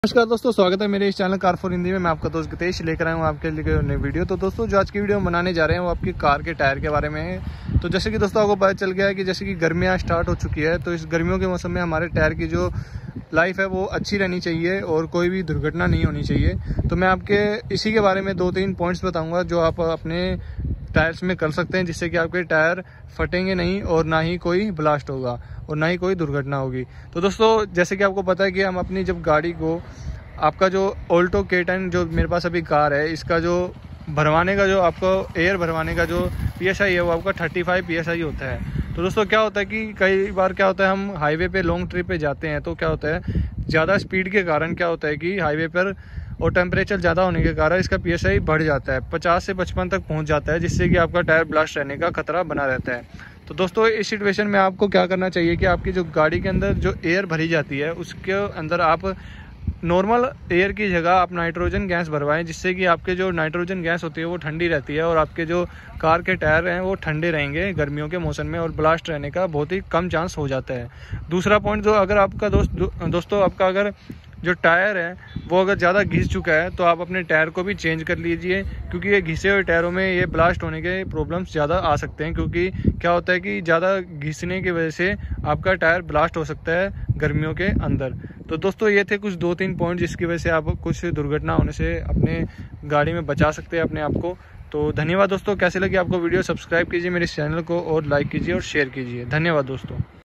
नमस्कार दोस्तों, स्वागत है मेरे इस चैनल कार फॉर हिंदी में। मैं आपका दोस्त गतेश लेकर आया हूँ आपके लिए नई वीडियो। तो दोस्तों जो आज की वीडियो बनाने जा रहे हैं वो आपकी कार के टायर के बारे में है। तो जैसे कि दोस्तों आपको पता चल गया है कि जैसे कि गर्मियाँ स्टार्ट हो चुकी है, तो इस गर्मियों के मौसम में हमारे टायर की जो लाइफ है वो अच्छी रहनी चाहिए और कोई भी दुर्घटना नहीं होनी चाहिए। तो मैं आपके इसी के बारे में 2-3 पॉइंट्स बताऊँगा जो आप अपने टायर्स में कर सकते हैं, जिससे कि आपके टायर फटेंगे नहीं और ना ही कोई ब्लास्ट होगा और ना ही कोई दुर्घटना होगी। तो दोस्तों जैसे कि आपको पता है कि हम अपनी जब गाड़ी को, आपका जो ऑल्टो K10 जो मेरे पास अभी कार है, इसका जो भरवाने का, जो आपको एयर भरवाने का जो PSI है वो आपका 35 PSI होता है। तो दोस्तों क्या होता है कि कई बार क्या होता है, हम हाईवे पे लॉन्ग ट्रिप पे जाते हैं तो क्या होता है, ज़्यादा स्पीड के कारण क्या होता है कि हाईवे पर और टेम्परेचर ज़्यादा होने के कारण इसका PSI बढ़ जाता है, 50 से 55 तक पहुंच जाता है, जिससे कि आपका टायर ब्लास्ट रहने का खतरा बना रहता है। तो दोस्तों इस सिचुएशन में आपको क्या करना चाहिए कि आपकी जो गाड़ी के अंदर जो एयर भरी जाती है उसके अंदर आप नॉर्मल एयर की जगह आप नाइट्रोजन गैस भरवाएं, जिससे कि आपके जो नाइट्रोजन गैस होती है वो ठंडी रहती है और आपके जो कार के टायर हैं वो ठंडे रहेंगे गर्मियों के मौसम में और ब्लास्ट रहने का बहुत ही कम चांस हो जाता है। दूसरा पॉइंट, जो अगर आपका दोस्तों आपका अगर जो टायर है वो अगर ज़्यादा घिस चुका है तो आप अपने टायर को भी चेंज कर लीजिए, क्योंकि ये घिसे हुए टायरों में ये ब्लास्ट होने के प्रॉब्लम्स ज़्यादा आ सकते हैं। क्योंकि क्या होता है कि ज़्यादा घिसने की वजह से आपका टायर ब्लास्ट हो सकता है गर्मियों के अंदर। तो दोस्तों ये थे कुछ 2-3 पॉइंट जिसकी वजह से आप कुछ दुर्घटना होने से अपने गाड़ी में बचा सकते हैं अपने आप को। तो धन्यवाद दोस्तों। कैसे लगी आपको वीडियो, सब्सक्राइब कीजिए मेरे इस चैनल को और लाइक कीजिए और शेयर कीजिए। धन्यवाद दोस्तों।